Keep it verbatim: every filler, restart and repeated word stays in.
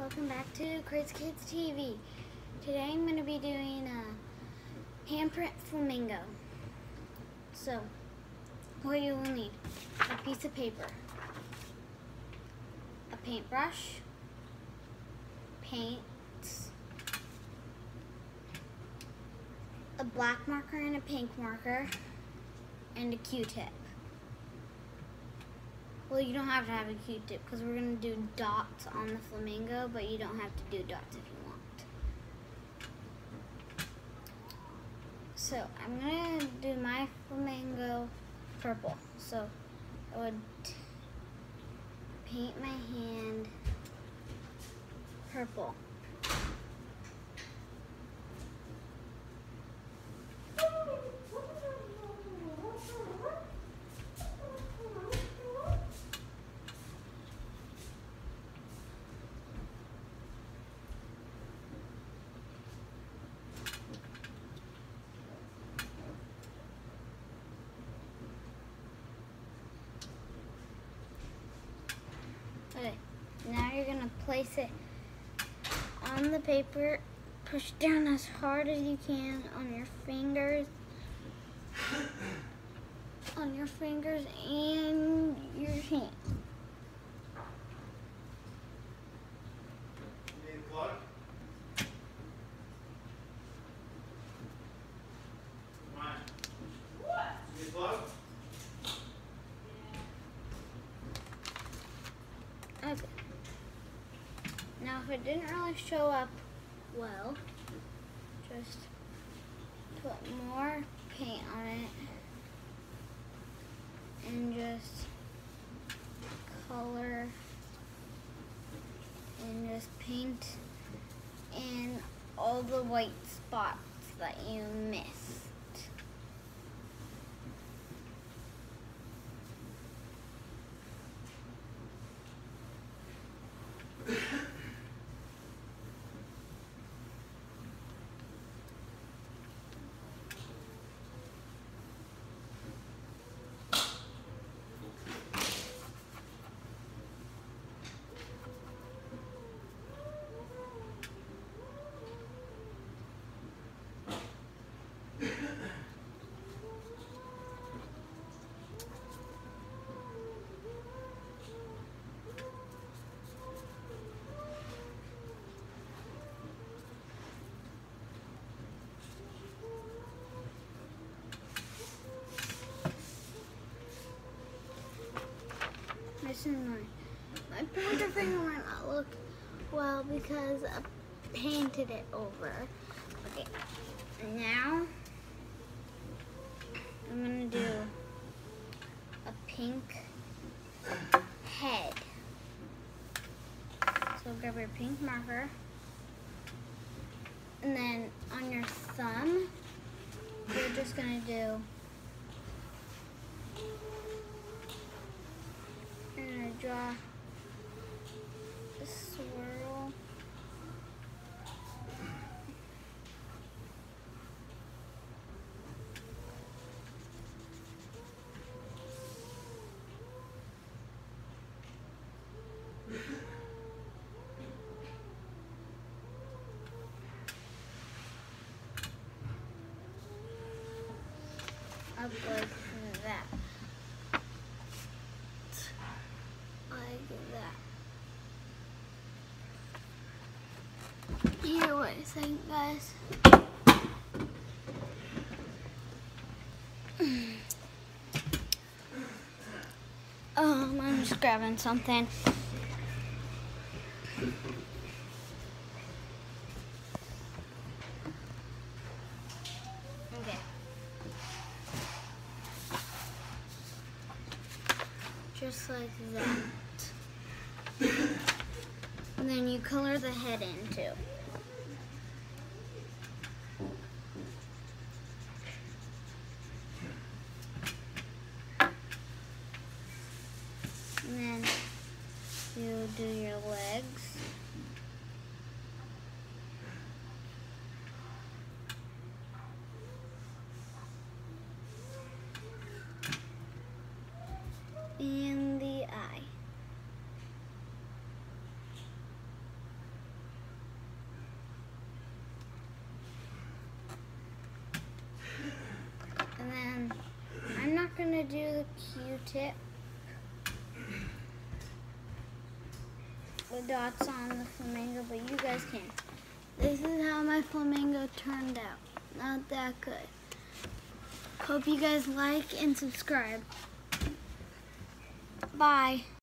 welcome back to Crazy Kids T V. Today I'm going to be doing a handprint flamingo. So, what you will need: a piece of paper, a paintbrush, paints, a black marker and a pink marker, and a Q-tip. Well, you don't have to have a Q-tip because we're going to do dots on the flamingo, but you don't have to do dots if you want. So, I'm going to do my flamingo purple. So, I would paint my hand purple. Okay, now you're going to place it on the paper, push down as hard as you can on your fingers, on your fingers and your hand. You need a plug? Come on. What? You need a plug? Okay. Now, if it didn't really show up well, just put more paint on it and just color and just paint in all the white spots that you missed. This is mine. My pointer finger might not look well because I painted it over. Okay, now I'm gonna do a pink head. So grab your pink marker, and then on your thumb, you're just gonna do draw a swirl. Up like that. Here, wait a second, guys. Um, I'm just grabbing something. Okay. Just like that. And then you color the head in too. And then you do your legs. And the eye. tip with dots on the flamingo, but you guys can. This is how my flamingo turned out. Not that good. Hope you guys like and subscribe. Bye.